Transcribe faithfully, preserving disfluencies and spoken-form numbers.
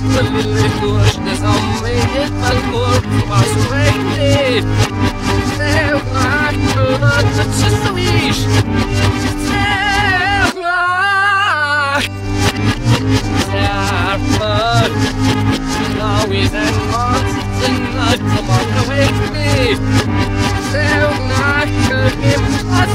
Lille durch das Armee, mein Korb war so richtig. Sehr klar, das ist so ich. Sehr klar. Sehr klar. Now is an monster, not the one away from me. Sehr klar, give us